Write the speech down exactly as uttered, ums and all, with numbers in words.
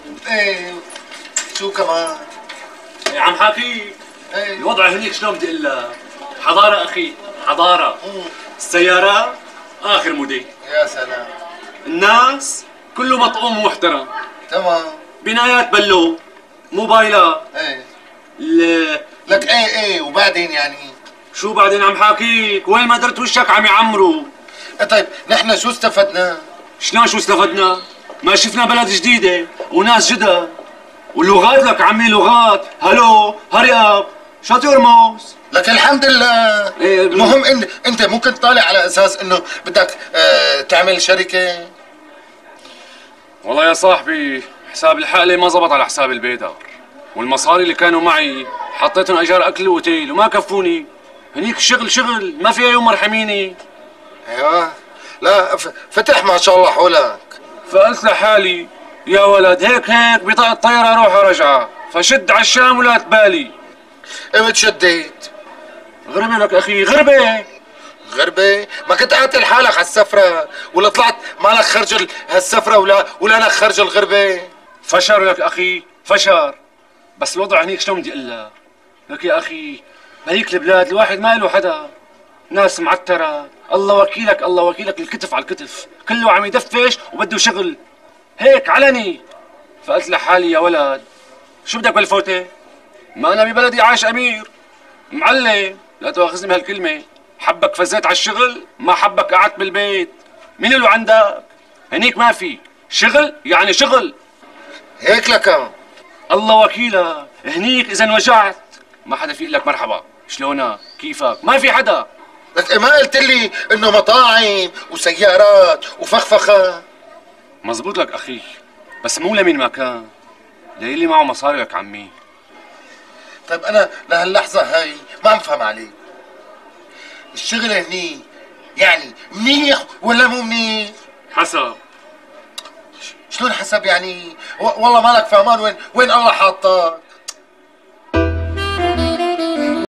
ايه شو كمان؟ يا عم حكي ايه الوضع هنيك شلون بدي اقول لك؟ حضاره اخي، حضاره. مم. السيارات اخر موديل، يا سلام. الناس كله مطعوم ومحترم، تمام. بنايات بلو، موبايلات. ايه ال- لك ايه ايه وبعدين يعني؟ شو بعدين عم حاكيك؟ وين ما درت وشك عم يعمروا. إيه طيب نحن شو استفدنا؟ شلون شو استفدنا؟ ما شفنا بلد جديدة وناس جدد واللغات لك عمي، لغات هلو هري اب شات يور ماوس. لك الحمد لله. إيه، المهم إن انت ممكن تطالع على اساس انه بدك اه تعمل شركه. والله يا صاحبي حساب الحقلة ما زبط على حساب البيدر، والمصاري اللي كانوا معي حطيتهم اجار اكل واوتيل وما كفوني. هنيك الشغل شغل ما فيها يوم مرحميني. ايوه لا ف- فتح ما شاء الله حولك. فقلت لحالي يا ولد هيك هيك بطاقة طيارة روحة رجعة، فشد على الشام ولا تبالي. ايه تشديت؟ غربة لك اخي، غربة. غربة؟ ما كنت قاتل حالك على السفرة ولا طلعت مالك خرج هالسفرة ولا ولا انا خرج الغربة؟ فشر لك اخي، فشر. بس الوضع هنيك شلون بدي اقول لك؟ لك يا اخي بهيك البلاد الواحد ما له حدا، ناس معترة، الله وكيلك الله وكيلك، الكتف على الكتف، كله عم يدفش وبده شغل هيك علني. فقلت لحالي يا ولد شو بدك بالفوتة؟ ما انا ببلدي عايش امير معلم، لا تواخذني بهالكلمة. حبك فزيت على الشغل، ما حبك قعدت بالبيت. مين له عندك؟ هنيك ما في شغل يعني شغل. هيك لك. الله وكيلك هنيك اذا انوجعت ما حدا في لك مرحبا، شلونك؟ كيفك؟ ما في حدا. لك ما قلت لي انه مطاعم وسيارات وفخفخه؟ مزبوط لك اخي، بس مو لمين ما كان، ليلي معه مصاري لك عمي. طيب انا لهاللحظه هاي ما عم فهم عليك. الشغل هني يعني منيح ولا مو منيح؟ حسب. شلون حسب يعني؟ و- والله مالك فهمان وين وين الله حاطك.